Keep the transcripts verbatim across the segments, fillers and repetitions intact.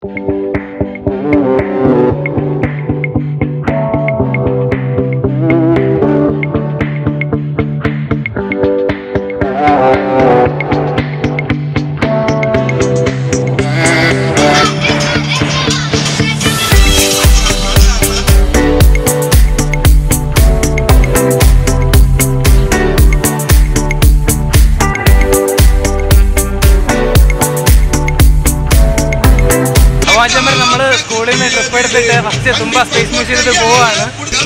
നമ്മൾ സ്കൂളിൽ നിന്ന് ട്രിപ്പ് എടുത്തിട്ട് ഫസ്റ്റ് തുമ്പ സ്പേസ് മ്യൂസിയത്തിൽ പോവാണ്.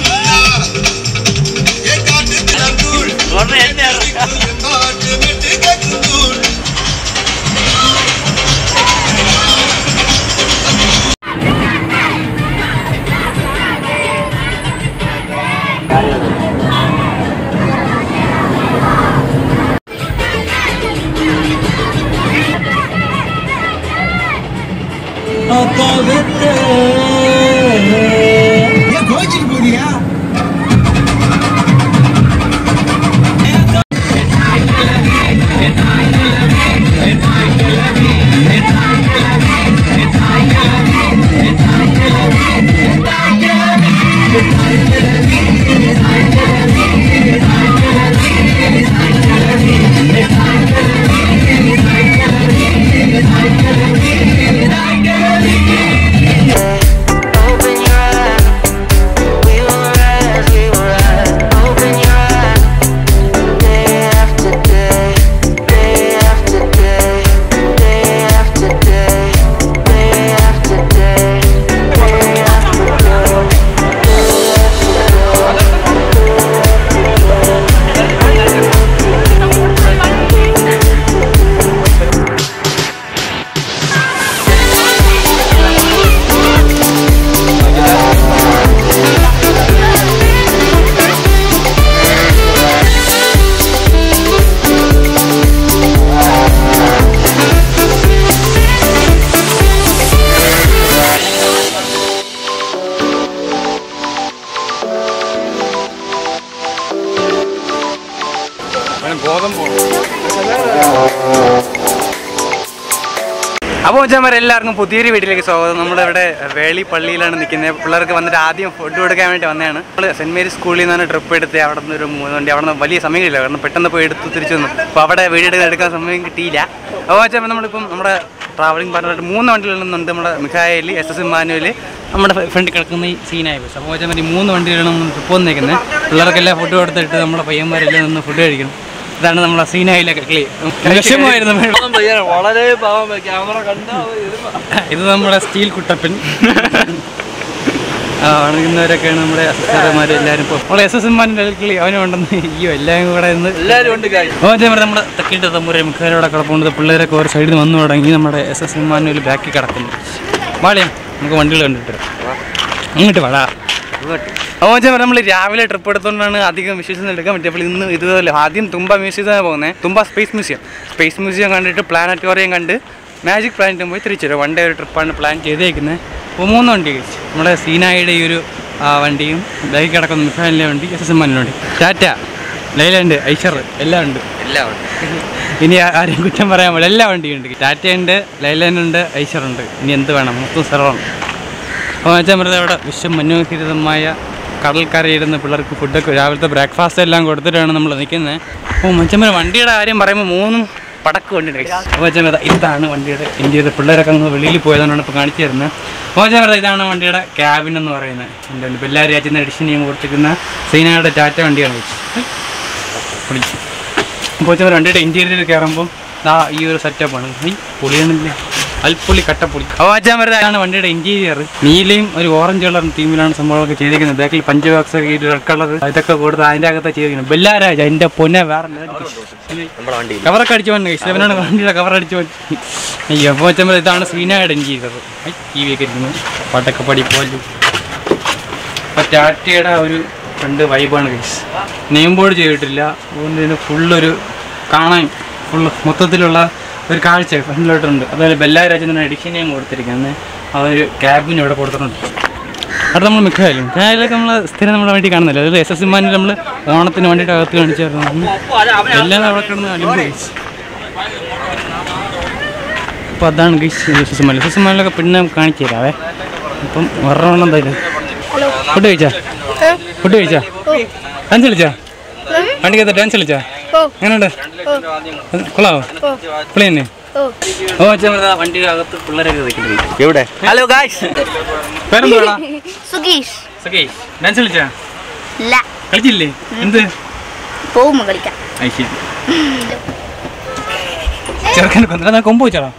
ये कोई चीज बोली यार അപ്പോൾ വെച്ചാൽ എല്ലാവർക്കും പുതിയൊരു വീട്ടിലേക്ക് സ്വാഗതം. നമ്മളിവിടെ വേളി പള്ളിയിലാണ് നിൽക്കുന്നത്. പിള്ളേർക്ക് വന്നിട്ട് ആദ്യം ഫുഡ് കൊടുക്കാൻ വേണ്ടി വന്നതാണ്. നമ്മൾ സെൻറ്റ് മേരീസ് സ്കൂളിൽ നിന്നാണ് ട്രിപ്പ് എടുത്ത് അവിടെ നിന്ന് ഒരു മൂന്ന് വണ്ടി അവിടെ നിന്ന് വലിയ സമയം കിട്ടില്ല, കാരണം പെട്ടെന്ന് പോയി എടുത്ത് തിരിച്ചു വന്നു. അപ്പോൾ അവിടെ വീഡിയോ എടുക്കാൻ സമയം കിട്ടിയില്ല. അപ്പോൾ വെച്ചാൽ നമ്മളിപ്പം നമ്മുടെ ട്രാവലിംഗ് പറഞ്ഞിട്ട് മൂന്ന് വണ്ടികളുണ്ട്. നമ്മുടെ മിഖായേൽ, എസ് എസ് ഇമ്മാനുവൽ, നമ്മുടെ ഫ്രണ്ട് കിടക്കുന്ന ഈ സീനായ ബസ്. അപ്പോൾ വെച്ചാൽ മതി മൂന്ന് വണ്ടികളാണ് നമ്മൾ ട്രിപ്പ് വന്നേക്കുന്നത്. പിള്ളേർക്കെല്ലാം ഫുഡ് കൊടുത്തിട്ട് നമ്മുടെ പയ്യന്മാരെല്ലാം നിന്ന് ഫുഡ് കഴിക്കണം. ഇതാണ് നമ്മളെ സീനായിലൊക്കെ ക്ലീ ലക്ഷ്യമായിരുന്നു. വളരെ ക്യാമറ കണ്ട ഇത് നമ്മുടെ സ്റ്റീൽ കുട്ടപ്പൻ ആണെന്നവരൊക്കെയാണ് നമ്മുടെ അസിസ്റ്റർമാർ എല്ലാവരും. ഇപ്പോൾ നമ്മളെ എസ് എസ് എമ്മാൻ്റെ ക്ലീ അവനും ഉണ്ടെന്ന് അയ്യോ എല്ലാവരും കൂടെ ഇന്ന് എല്ലാവരും ഉണ്ട്. അപ്പോൾ നമ്മുടെ തെക്കിട്ട് തമ്പൂരെ മുഖേരോടെ കിടപ്പുണ്ട്. പിള്ളേരൊക്കെ ഒരു സൈഡിൽ നിന്ന് വന്നു തുടങ്ങി. നമ്മുടെ എസ് എസ് എമ്മാൻ്റെ ഒരു ബാക്കിൽ കിടക്കുന്നു. വാളിയാ നമുക്ക് വണ്ടികൾ കണ്ടിട്ട് അങ്ങോട്ട് വാടാ. അപ്പോൾ വെച്ചാൽ നമ്മൾ രാവിലെ ട്രിപ്പ് എടുത്തുകൊണ്ടാണ് അധികം വിശ്വസിച്ച് എടുക്കാൻ പറ്റിയത്. അപ്പോൾ ഇന്ന് ഇതുപോലെ ആദ്യം തുമ്പ മ്യൂസിയത്തിലാണ് പോകുന്നത്. Thumba space museum space museum കണ്ടിട്ട് പ്ലാനറ്റോറിയം കണ്ട് മാജിക് പ്ലാനറ്റും പോയി തിരിച്ചു വരും. വൺ ഡേ ഒരു ട്രിപ്പാണ് പ്ലാൻ ചെയ്തേക്കുന്നത്. അപ്പോൾ മൂന്ന് വണ്ടി കഴിച്ചു. നമ്മുടെ സീനായുടെ ഈ ഒരു വണ്ടിയും ബാക്കി കിടക്കുന്ന മിഫാലിൻ്റെ വണ്ടി, എസ് എസ് എമ്മാൻ്റെ വണ്ടി, ടാറ്റ, ലൈലാൻഡ്, ഐഷർ എല്ലാം ഉണ്ട്. എല്ലാം ഉണ്ട്. ഇനി ആരെയും കുറ്റം പറയാൻ പാടില്ല, എല്ലാ വണ്ടിയും ഉണ്ട്. ടാറ്റയുണ്ട്, ലൈലാൻഡ് ഉണ്ട്, ഐഷറുണ്ട്. ഇനി എന്ത് വേണം, മൊത്തം സർവ്വമാണ്. അപ്പോൾ വെച്ചാൽ നമ്മുടെ അവിടെ വിശ്വമനോഹരിതമായ കടൽക്കരയിടുന്ന പിള്ളേർക്ക് ഫുഡൊക്കെ രാവിലത്തെ ബ്രേക്ക്ഫാസ്റ്റ് എല്ലാം കൊടുത്തിട്ടാണ് നമ്മൾ നിൽക്കുന്നത്. അപ്പോൾ മച്ചമ്മ വണ്ടിയുടെ കാര്യം പറയുമ്പോൾ മൂന്നും പടക്ക് വണ്ടിയുണ്ട്. അപ്പോൾ മച്ചമ്മ ഇതാണ് വണ്ടിയുടെ ഇന്ത്യയുടെ പിള്ളേരൊക്കെ അങ്ങ് വെളിയിൽ പോയതാണ് ഇപ്പോൾ കാണിച്ചു തരുന്നത്. അപ്പോൾ മച്ചമ്മ ഇതാണ് വണ്ടിയുടെ ക്യാബിൻ എന്ന് പറയുന്നത്. എന്താണ് ബെല്ലാ രാജ്യത്ത് നിന്ന് എഡിഷൻ ചെയ്യാൻ കൊടുത്തിരിക്കുന്ന സീനയുടെ ടാറ്റ വണ്ടിയാണ് വെച്ച് പൊളിച്ച്. അപ്പോൾ മച്ചമ്മ വണ്ടിയുടെ ഇൻറ്റീരിയർ കയറുമ്പോൾ ആ ഈ ഒരു സെറ്റപ്പാണ്. ഈ പൊളിയാണില്ലേ, അൽപ്പൊളി കട്ടപ്പൊളി. അപ്പോൾ വെച്ചാൽ വരുന്നതാണ് വണ്ടിയുടെ ഇൻറ്റീരിയർ. നീലയും ഒരു ഓറഞ്ച് കളർ തീമിലാണ് സംഭവങ്ങളൊക്കെ ചെയ്തിരിക്കുന്നത്. ബാക്കിൽ പഞ്ച് ബോക്സ് ഈ റെഡ് കളർ ഇതൊക്കെ കൊടുത്ത് അതിൻ്റെ അകത്ത് ചെയ്തിരിക്കുന്നത്. ബെല്ലാരാജ് എൻ്റെ പൊന്നെ വേറെ കവറൊക്കെ അടിച്ചു വന്നു. ഇഷ്ടവനാണ് വണ്ടിയുടെ കവർ അടിച്ചു വന്നു. അയ്യോ. അപ്പോൾ വെച്ചാൽ ഇതാണ് സീനയുടെ ഇൻറ്റീരിയർ. ടി വി ഒക്കെ ഇരിക്കുന്നു, പാട്ടൊക്കെ പടി പോലും. അപ്പോൾ ടാറ്റയുടെ ഒരു ഫ്രണ്ട് വൈബാണ് ഗൈസ്. നെയിം ബോർഡ് ചെയ്തിട്ടില്ല, അതുകൊണ്ട് ഇതിന് ഫുള്ളൊരു കാണാൻ ഫുള്ള് മൊത്തത്തിലുള്ള ഒരു കാഴ്ച ഫ്രണ്ടിലോട്ടുണ്ട്. അതുപോലെ ബെല്ലാ രാജ്യത്തിന് എഡിഷനെയും കൊടുത്തിരിക്കുന്നത്. അതൊരു ക്യാബിന് ഇവിടെ കൊടുത്തിട്ടുണ്ട്. അവിടെ നമ്മൾ മിക്കവായാലും മിക്കവായാലൊക്കെ നമ്മൾ സ്ഥിരം നമ്മുടെ വേണ്ടി കാണുന്നില്ല. അതായത് എസ് എസ് ഇമ്മാനിൽ നമ്മൾ ഓണത്തിന് വേണ്ടിയിട്ട് അകത്ത് കാണിച്ചായിരുന്നു. എല്ലാം അവിടെ കിടന്ന് അടിപൊളി. അപ്പോൾ അതാണ് സുസുമാല. സുസുമാലൊക്കെ പിന്നെ കാണിച്ചു തരാവേ. അപ്പം ഒരെണ്ണം എന്തായാലും ഫുഡ് കഴിച്ചാ ഫുഡ് കഴിച്ചാ ഡാൻസ് കളിച്ചാ വണ്ടിക്കകത്ത് ഡാൻസ് കളിച്ചാ എങ്ങനെയുണ്ട്? കൊള്ളാവോ? പുള്ളി തന്നെ. ഓ അച്ഛൻ വണ്ടിയുടെ അകത്ത് പിള്ളേരൊക്കെ നിൽക്കുന്നത് എവിടെ? ഹലോ ഗായ്സ്, പേരെന്താ? സുഗീഷ്. സുഗീഷ് ഡാൻസ് കളിച്ചാ? ഇല്ല. കളിച്ചില്ലേ? എന്ത് പോകുമ്പോ കളിക്കാം. ചെറുക്കനെ കൊന്നാ കൊമ്പ് വെച്ചാളോ?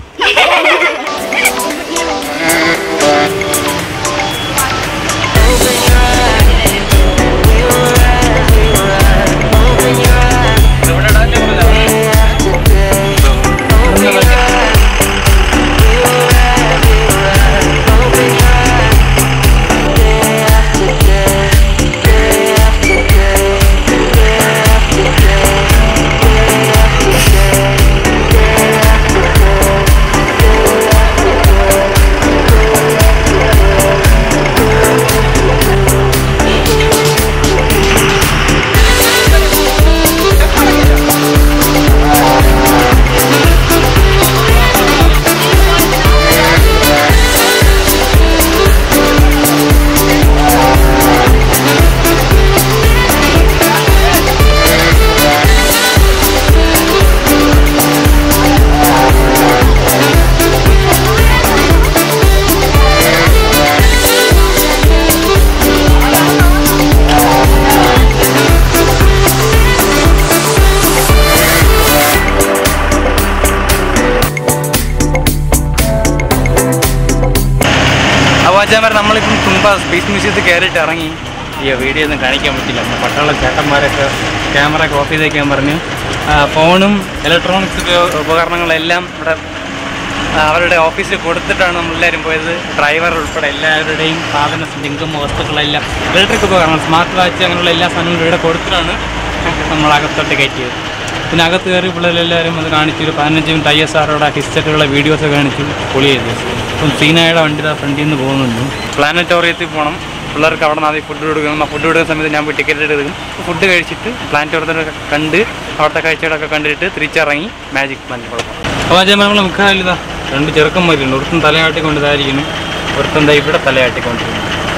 അച്ഛന്മാർ നമ്മളിപ്പം തുമ്പ സ്പേസ് മ്യൂസിയത്തിൽ കയറിയിട്ട് ഇറങ്ങി. ഈ വീഡിയോ ഒന്നും കാണിക്കാൻ പറ്റില്ല. പട്ടാള ചേട്ടന്മാരൊക്കെ ക്യാമറ ഒക്കെ ഓഫ് ചെയ്തേക്കാൻ പറഞ്ഞു. ഫോണും ഇലക്ട്രോണിക്സ് ഉപകരണങ്ങളെല്ലാം ഇവിടെ അവരുടെ ഓഫീസിൽ കൊടുത്തിട്ടാണ് നമ്മളെല്ലാവരും പോയത്. ഡ്രൈവർ ഉൾപ്പെടെ എല്ലാവരുടെയും സാധന ലിങ്കും വസ്തുക്കളെല്ലാം ഇലക്ട്രിക് ഉപകരണം സ്മാർട്ട് വാച്ച് അങ്ങനെയുള്ള എല്ലാ സാധനങ്ങളും ഇവിടെ കൊടുത്തിട്ടാണ് നമ്മൾ അകത്തോട്ട് കയറ്റിയത്. പിന്നെ അകത്ത് കയറി പിള്ളേരെല്ലാവരും അത് കാണിച്ചു. ഒരു പതിനഞ്ച് മിനിറ്റ് ഐ എസ് ആറോടെ ഹിസ്റ്ററിയുള്ള വീഡിയോസ് കാണിച്ചു. പൊളി ചെയ്തു. ഇപ്പം സീനായുടെ വണ്ടി ആ ഫ്രണ്ടിൽ നിന്ന് പോകുന്നുണ്ട്. പ്ലാനറ്റോറിയത്തിൽ പോകണം. പിള്ളേർക്ക് അവിടെ നിന്ന് ആദ്യം ഫുഡ് കൊടുക്കണം. ആ ഫുഡ് കൊടുക്കുന്ന സമയത്ത് ഞാൻ പോയി ടിക്കറ്റ് എടുക്കും. ഫുഡ് കഴിച്ചിട്ട് പ്ലാനറ്റോറിയത്തിലൊക്കെ കണ്ട് അവിടുത്തെ കാഴ്ചകളൊക്കെ കണ്ടിട്ട് തിരിച്ചിറങ്ങി മാജിക് പ്ലാന്റ് കൊടുക്കും. അപ്പോൾ ആ നമ്മൾ മുക്കാലിതാ രണ്ട് ചെറുക്കന്മാരുണ്ട്. ഒരുത്തൻ തലയാട്ടിക്കൊണ്ട് ഇതായിരിക്കുന്നു, ഒരുത്തൻ ദാ ഇവിടെ തലയാട്ടിക്കൊണ്ടിരിക്കുന്നു.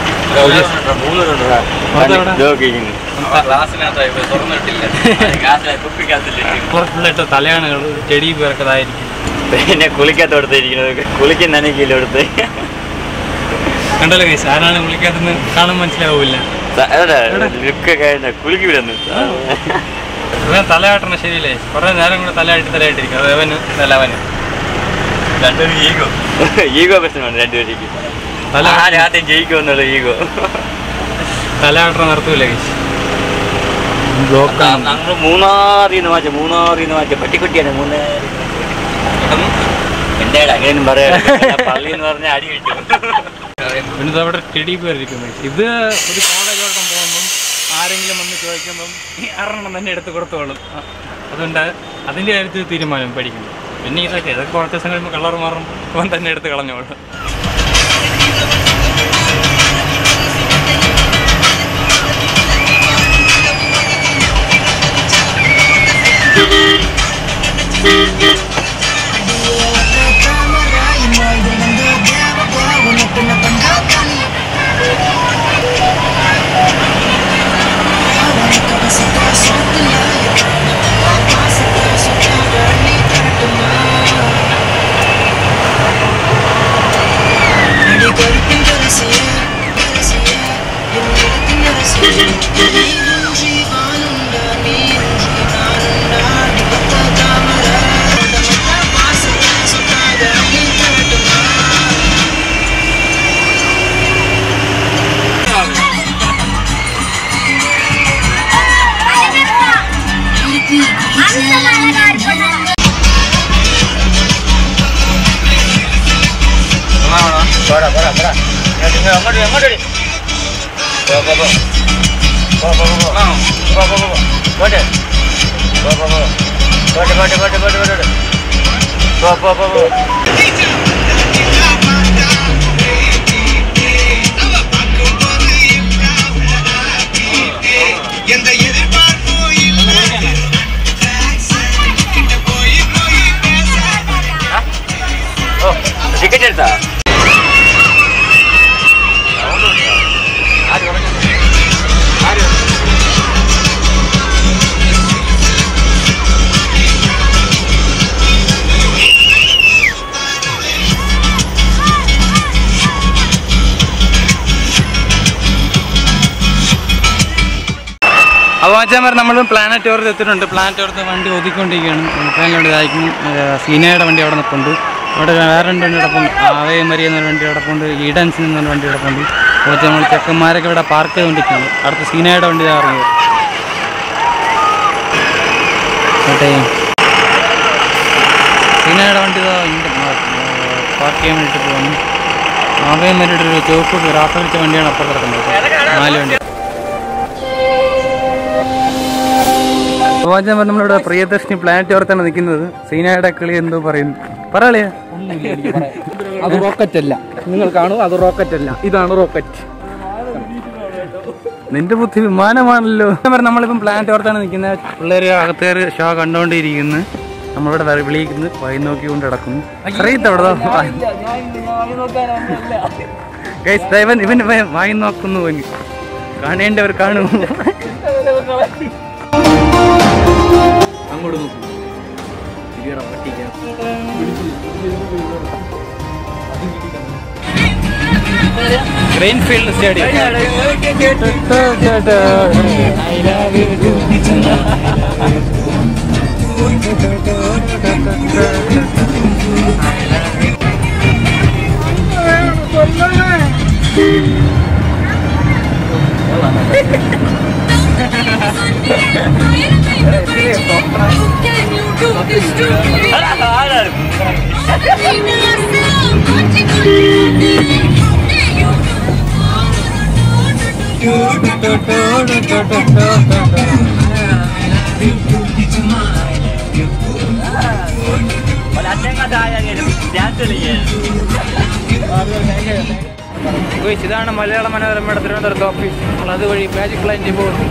ഫുള്ളായിട്ട് തലയാണ് ചെടി പേരൊക്കെ ഇതായിരിക്കും. പിന്നെ കുളിക്കാത്തോടത്തിരിക്കുന്നത് കുളിക്കുന്ന നനയ്ക്കില്ല എടുത്ത് കണ്ടല്ലോ കേസ്. ആരാണ് കുളിക്കാത്തെന്ന് കാണാൻ മനസ്സിലാവില്ല. കുളിക്കില്ലെന്ന് തലയാട്ടണം ശരിയല്ലേ? കുറെ നേരം കൂടെ തലയാട്ടി തലയായിട്ടിരിക്കും. അത് അവന് തലവന് രണ്ടുപേരും ഈഗോ ഈഗോ പ്രശ്നമാണ് രണ്ടുപേർക്ക്. ആദ്യം ജയിക്കുമെന്നുള്ള ഈഗോ. തലയാട്ടം നടത്തൂല്ലേ കേസ്? നമ്മള് മൂന്നാറിന്ന് മാറ്റ മൂന്നാറിന്ന് മാറ്റ പട്ടിക്കുട്ടിയാണ്. മൂന്നാർ എന്താ അങ്ങനെയൊന്നും പറയാ. പള്ളി എന്ന് പറഞ്ഞാൽ അടി കിട്ടും. പിന്നെ അവിടെ ടെഡി പേരിരിക്കുന്നു. ഇത് ഒരു കോളേജോടൊപ്പം പോകുമ്പം ആരെങ്കിലും വന്ന് ചോദിക്കുമ്പം ഈ ആറെണ്ണം തന്നെ എടുത്ത് കൊടുത്തോളും. അതുകൊണ്ട് അതിൻ്റെ കാര്യത്തിൽ തീരുമാനം പഠിക്കുന്നു. പിന്നെ ഇതൊക്കെ ഇതൊക്കെ കുറച്ച് ദിവസം കഴിയുമ്പോൾ കളർ മാറും. അവൻ തന്നെ എടുത്ത് കളഞ്ഞോളും. വാച്ചാമാർ നമ്മൾ പ്ലാനറ്റോറിയത്ത് എത്തിയിട്ടുണ്ട്. പ്ലാനറ്റോറിയത്ത് വണ്ടി ഒതുക്കിക്കൊണ്ടിരിക്കുകയാണ്. ട്രെയിനിലോട്ട് ഇതായിരിക്കും. സീനയുടെ വണ്ടി അവിടെ നിൽപ്പുണ്ട്. അവിടെ വേറെ രണ്ട് വണ്ടി കിടപ്പുണ്ട്. ആവേ മരി എന്നൊരു വണ്ടി കിടപ്പുണ്ട്. ഈഡൻസ് എന്നൊരു വണ്ടി കിടപ്പുണ്ട്. വാച്ച നമ്മൾ ചെക്കന്മാരൊക്കെ ഇവിടെ പാർക്ക് ചെയ്തുകൊണ്ടിരിക്കുകയാണ്. അടുത്ത സീനയുടെ വണ്ടി ഇറങ്ങിയത് കേട്ടെ. സീനയുടെ വണ്ടി പാർക്ക് ചെയ്യാൻ വേണ്ടിയിട്ട് പോകുന്നു. ആവേ മരിയുടെ ഒരു ചുവപ്പ് റാഫേലിച്ച വണ്ടിയാണ് അപ്പുറത്ത് കിടക്കുന്നത്. നാല് വണ്ടി. വാച്ചാൻ പറഞ്ഞ നമ്മളിവിടെ പ്രിയദർശിനി പ്ലാനറ്റോറിയത്താണ് നിൽക്കുന്നത്. സീനയുടെ കളി എന്തോ പറയുന്നു. പറയാളിയാ അത് റോക്കറ്റ് അല്ല, നിങ്ങൾ കാണൂ, അത് റോക്കറ്റ് അല്ല, ഇതാണ് റോക്കറ്റ്. നിന്റെ ബുദ്ധി വിമാനമാണല്ലോ. നമ്മളിപ്പം പ്ലാനറ്റോറിയത്താണ് നിൽക്കുന്നത്. പിള്ളേർ അകത്തേറി ഷോ കണ്ടുകൊണ്ടിരിക്കുന്നു. നമ്മളിവിടെ വിളിക്കുന്നു. വൈ നോക്കിക്കൊണ്ട് കിടക്കുന്നു. അറിയത്ത അവിടെ ഇവൻ ഇവൻ വായി നോക്കുന്നു. കാണേണ്ടവർ കാണും. അങ്ങോട്ട് നോക്കൂ. Greenfield stadium. ഇതാണ് മലയാള മനോരമയുടെ തിരുവനന്തപുരത്ത് ഓഫീസ്. നമ്മൾ അതുവഴി മാജിക് ലൈനിൽ പോകുന്നു.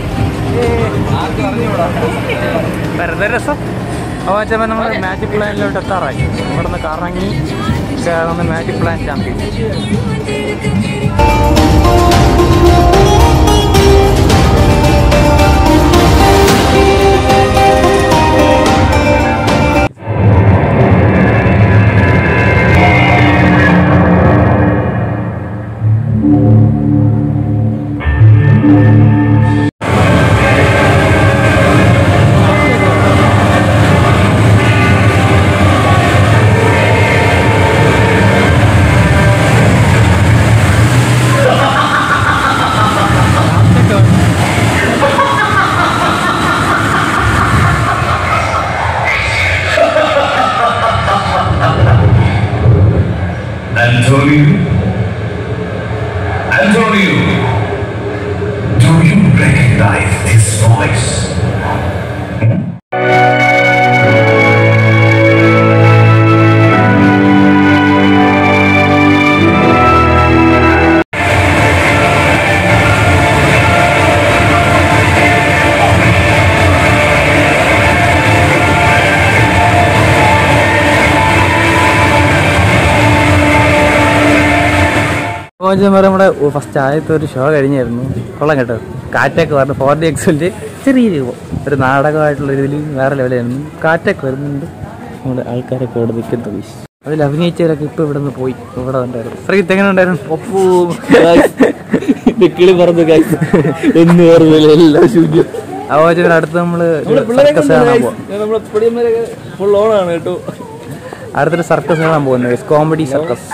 വെറുതെ രസം. അപ്പോൾ നമ്മൾ മാജിക് ലൈനിലോട്ട് എത്താറായി. ഇവിടെ നിന്ന് കറങ്ങി നമ്മൾ മാജിക് ലൈൻ ചാമ്പി. Antonio, Antonio, do you recognize this voice? നമ്മുടെ ഫസ്റ്റ് ആദ്യത്തെ ഒരു ഷോ കഴിഞ്ഞായിരുന്നു. കൊള്ളാം കേട്ടോ. കാറ്റൊക്കെ പറഞ്ഞു. ഫോർ ഡി എക്സലിൻ്റെ ചെറിയ രൂപ ഒരു നാടകമായിട്ടുള്ള ഇതിൽ വേറെ ലെവലായിരുന്നു. കാറ്റൊക്കെ വരുന്നുണ്ട്. നമ്മുടെ ആൾക്കാരൊക്കെ ഇവിടെ നിൽക്കുന്ന വീശ്. അതിൽ അഭിനയിച്ചവരൊക്കെ ഇപ്പോൾ ഇവിടെ നിന്ന് പോയി. ഇവിടെ ഉണ്ടായിരുന്നു. ശ്രീത്ത് എങ്ങനെ ഉണ്ടായിരുന്നു? ഒപ്പൂ കിളി പറഞ്ഞു എന്ന് പറഞ്ഞ എല്ലാം ശൂന്യം. ആവാചന അടുത്ത് നമ്മള് സർക്കസ് കാണാൻ പോവാം. അടുത്തൊരു സർക്കസ് കാണാൻ പോകുന്നത് കോമഡി സർക്കസ്.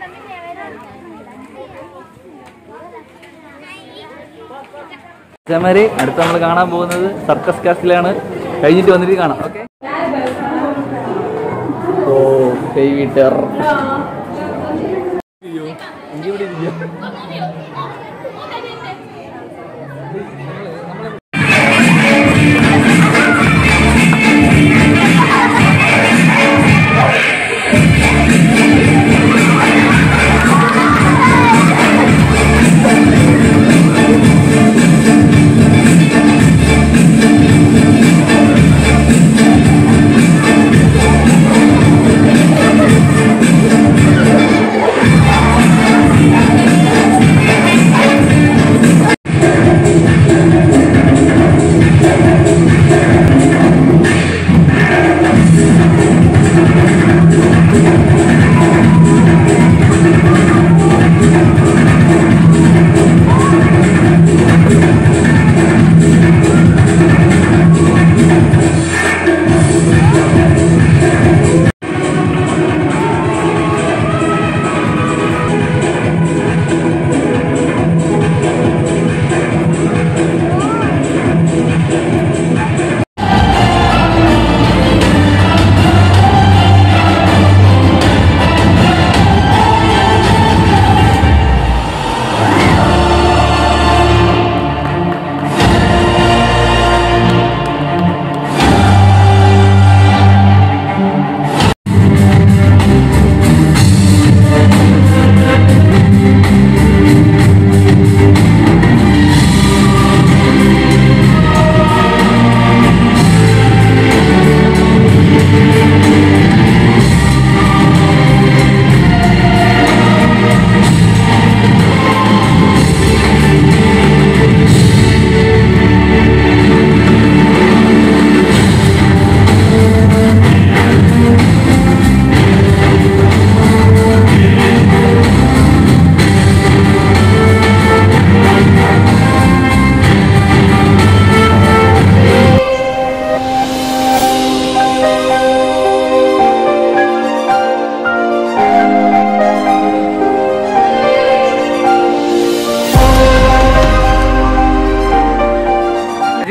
ചമര് അടുത്ത് നമ്മൾ കാണാൻ പോകുന്നത് സർക്കസ് കാസ്റ്റിലാണ്. കഴിഞ്ഞിട്ട് വന്നിട്ട് കാണാം. ഓക്കെ. ഓ കൈവിട്ടർ Thank you.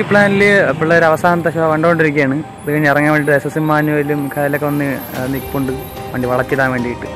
പ്ലാനിൽ പിള്ളേർ അവസാനത്തെ ഷോ കണ്ടുകൊണ്ടിരിക്കുകയാണ്. ഇത് കഴിഞ്ഞ് ഇറങ്ങാൻ വേണ്ടിയിട്ട് എസ് എസ് ഇമ്മാനുവലും കായലൊക്കെ വന്ന് നിൽപ്പുണ്ട് വണ്ടി വളച്ചിടാൻ വേണ്ടിയിട്ട്.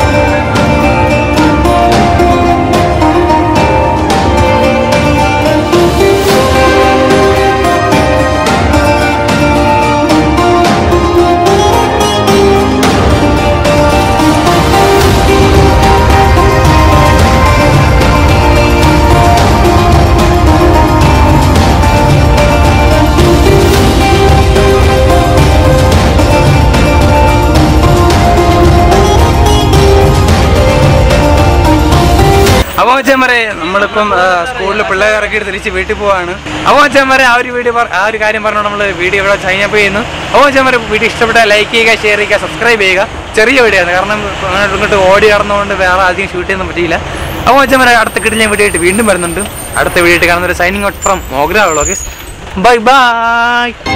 അപ്പോൾ അച്ഛന്മാരെ നമ്മളിപ്പം സ്കൂളിൽ പിള്ളേരെ ഇറക്കിയിട്ട് തിരിച്ച് വീട്ടിൽ പോവാണ്. അപ്പോൾ അച്ഛന്മാരെ ആ ഒരു വീഡിയോ ആ ഒരു കാര്യം പറഞ്ഞു നമ്മൾ വീഡിയോ ഇവിടെ ചൈനപ്പ് ചെയ്യുന്നു. അപ്പോൾ അച്ഛന്മാരെ വീഡിയോ ഇഷ്ടപ്പെട്ടാൽ ലൈക്ക് ചെയ്യുക, ഷെയർ ചെയ്യുക, സബ്സ്ക്രൈബ് ചെയ്യുക. ചെറിയ വീഡിയോ ആണ്, കാരണം അങ്ങോട്ട് ഇങ്ങോട്ട് ഓടി നടന്നുകൊണ്ട് വേറെ അധികം ഷൂട്ട് ചെയ്യാൻ പറ്റിയില്ല. അപ്പോൾ അച്ഛന്മാരെ അടുത്ത കിട്ടിയ വീഡിയോ ആയിട്ട് വീണ്ടും വരുന്നുണ്ട്. അടുത്ത വീഡിയോ ആയിട്ട് കാണുന്ന ഒരു signing out from Mogra vlogs. Bye by.